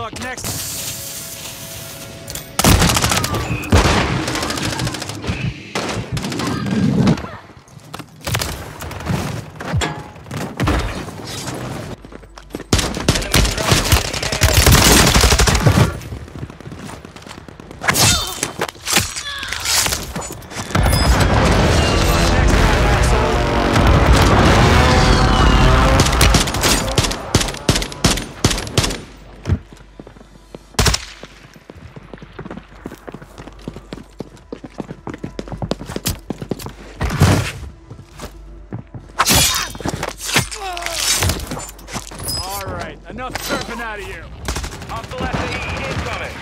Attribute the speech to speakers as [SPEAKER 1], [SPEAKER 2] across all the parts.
[SPEAKER 1] luck next. Enough surfing out of you.
[SPEAKER 2] Hostile FAE incoming.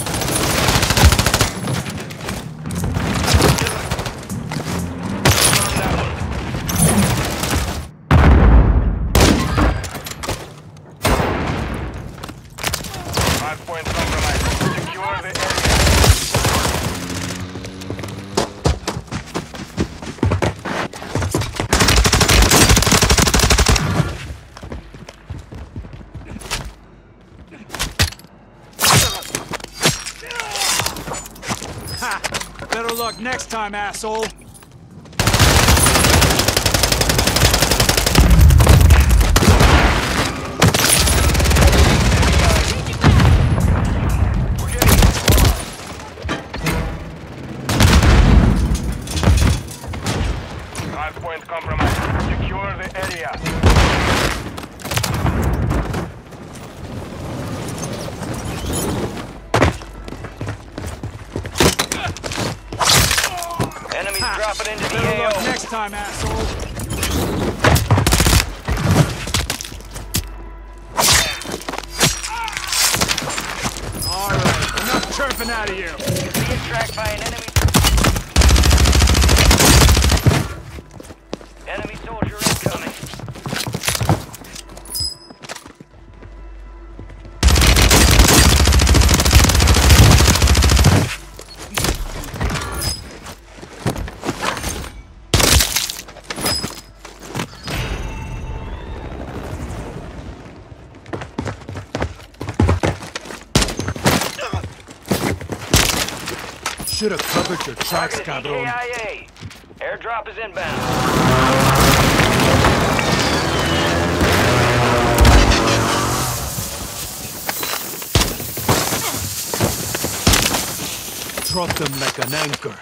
[SPEAKER 2] 5 point compromise. Secure the area.
[SPEAKER 1] Better luck next time, asshole.
[SPEAKER 2] Hardpoint compromised. Secure the area. Enemies dropping into the
[SPEAKER 1] Better
[SPEAKER 2] AO.
[SPEAKER 1] luck next time, asshole. Alright, enough chirping out of you.
[SPEAKER 2] Being tracked by an enemy. Enemy soldier incoming.
[SPEAKER 1] Should have covered your tracks,
[SPEAKER 2] Target
[SPEAKER 1] cabron.
[SPEAKER 2] EKIA. Airdrop is inbound.
[SPEAKER 1] Drop them like an anchor.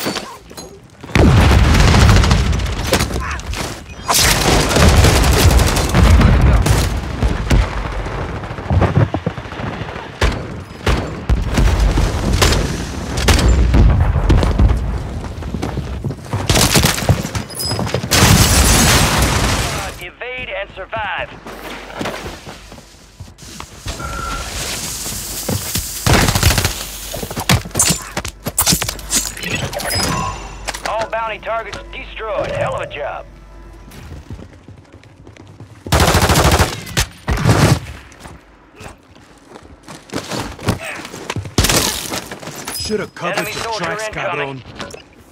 [SPEAKER 2] Evade and survive. All bounty targets destroyed. Hell of a job.
[SPEAKER 1] Should have covered
[SPEAKER 2] Enemy
[SPEAKER 1] your
[SPEAKER 2] soldier
[SPEAKER 1] tracks,
[SPEAKER 2] incoming.
[SPEAKER 1] cabron.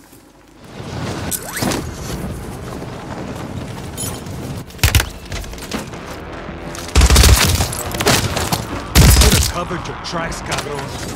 [SPEAKER 1] Should have covered your tracks, cabron.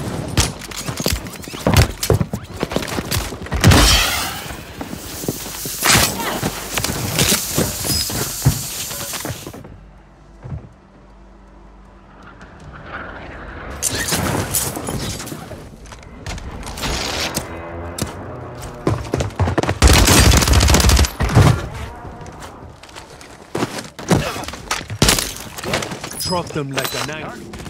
[SPEAKER 1] Drop them like an anchor.